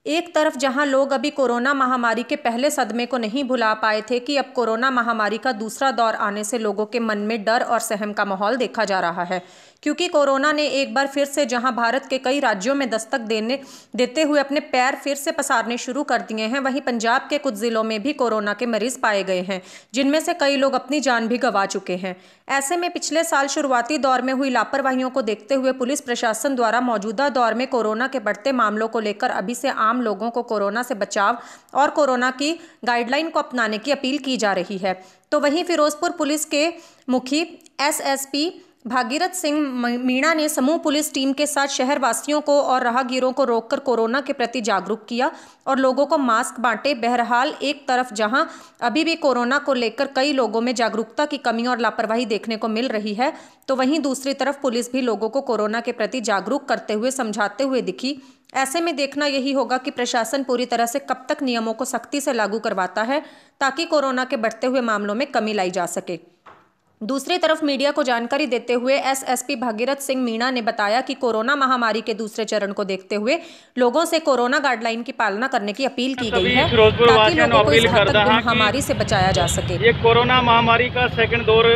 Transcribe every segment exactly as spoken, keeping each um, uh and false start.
एक तरफ जहां लोग अभी कोरोना महामारी के पहले सदमे को नहीं भुला पाए थे कि अब कोरोना महामारी का दूसरा दौर आने से लोगों के मन में डर और सहम का माहौल देखा जा रहा है, क्योंकि कोरोना ने एक बार फिर से जहां भारत के कई राज्यों में दस्तक देने देते हुए अपने पैर फिर से पसारने शुरू कर दिए हैं, वहीं पंजाब के कुछ जिलों में भी कोरोना के मरीज पाए गए हैं, जिनमें से कई लोग अपनी जान भी गंवा चुके हैं। ऐसे में पिछले साल शुरुआती दौर में हुई लापरवाहियों को देखते हुए पुलिस प्रशासन द्वारा मौजूदा दौर में कोरोना के बढ़ते मामलों को लेकर अभी से आम लोगों को कोरोना से बचाव और कोरोना की गाइडलाइन को अपनाने की अपील की जा रही है। तो वहीं फिरोजपुर पुलिस के मुखी एसएसपी भागीरथ सिंह मीणा ने समूह पुलिस टीम के साथ शहर वासियों को और राहगीरों को रोककर कोरोना के प्रति जागरूक किया और लोगों को मास्क बांटे। बहरहाल एक तरफ जहां अभी भी कोरोना को लेकर कई लोगों में जागरूकता की कमी और लापरवाही देखने को मिल रही है, तो वहीं दूसरी तरफ पुलिस भी लोगों को कोरोना के प्रति जागरूक करते हुए समझाते हुए दिखी। ऐसे में देखना यही होगा कि प्रशासन पूरी तरह से कब तक नियमों को सख्ती से लागू करवाता है, ताकि कोरोना के बढ़ते हुए मामलों में कमी लाई जा सके। दूसरी तरफ मीडिया को जानकारी देते हुए एसएसपी भागीरथ सिंह मीणा ने बताया कि कोरोना महामारी के दूसरे चरण को देखते हुए लोगों से कोरोना गाइडलाइन की पालना करने की अपील की गई है, ताकि लोगों को इस घातक महामारी से बचाया जा सके। ये कोरोना महामारी का सेकंड दौर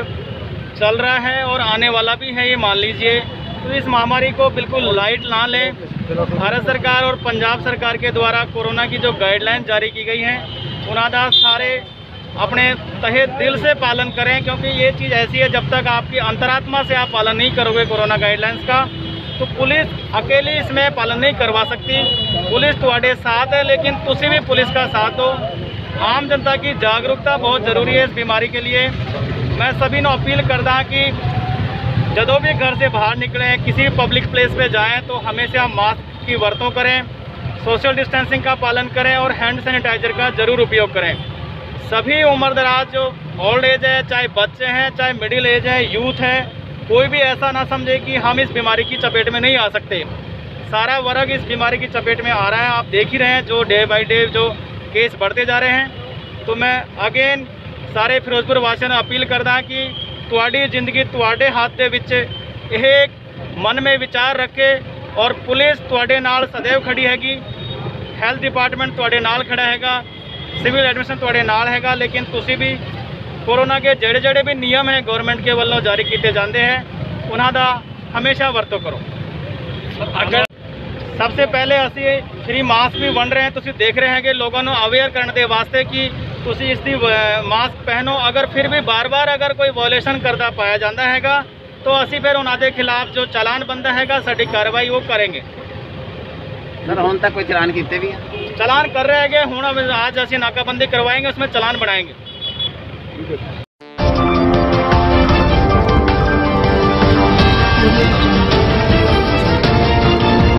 चल रहा है और आने वाला भी है, ये मान लीजिए। तो इस महामारी को बिल्कुल लाइट ना लें। भारत सरकार और पंजाब सरकार के द्वारा कोरोना की जो गाइडलाइन जारी की गई हैं, उनका सारे अपने तहे दिल से पालन करें, क्योंकि ये चीज़ ऐसी है, जब तक आपकी अंतरात्मा से आप पालन नहीं करोगे कोरोना गाइडलाइंस का, तो पुलिस अकेली इसमें पालन नहीं करवा सकती। पुलिस तुम्हारे साथ है, लेकिन तुसी भी पुलिस का साथ हो। आम जनता की जागरूकता बहुत ज़रूरी है इस बीमारी के लिए। मैं सभी ने अपील करदा कि जदों भी घर से बाहर निकलें, किसी भी पब्लिक प्लेस पे जाएं, तो हमेशा मास्क की वरतों करें, सोशल डिस्टेंसिंग का पालन करें और हैंड सैनिटाइजर का ज़रूर उपयोग करें। सभी उम्र दराज जो ओल्ड एज है, चाहे बच्चे हैं, चाहे मिडिल एज है, यूथ है, कोई भी ऐसा ना समझे कि हम इस बीमारी की चपेट में नहीं आ सकते। सारा वर्ग इस बीमारी की चपेट में आ रहा है। आप देख ही रहे हैं जो डे बाय डे जो केस बढ़ते जा रहे हैं। तो मैं अगेन सारे फिरोजपुर वासियों ने अपील करदा कि तुहाडी जिंदगी तुहाडे हाथ दे विच यह मन में विचार रखे और पुलिस तुहाडे नाल सदैव खड़ी हैगी, हैल्थ डिपार्टमेंट तुहाडे नाल खड़ा हैगा, सिविल एडमिशन तुहाडे नाल हैगा, लेकिन तुसी भी कोरोना के जेड़े जेड़े भी नियम है गवर्नमेंट के वालों जारी किए जाते हैं, उन्हां दा हमेशा वरतो करो। अगर सबसे पहले असी फ्री मास्क भी वंड रहे हैं, तुसी देख रहे हैं कि लोगों को अवेयर करने के वास्ते कि तुसी इसकी मास्क पहनो। अगर फिर भी बार बार अगर कोई वायलेशन करता पाया जाता हैगा, तो असी फिर उन्होंने खिलाफ जो चालान बनता हैगा, साडी कार्रवाई वो करेंगे। सर हुण तक कोई चलान किए भी हैं? चलान कर रहे हैं, हुण आज असी नाकाबंदी करवाएंगे, उसमें चलान बनाएंगे।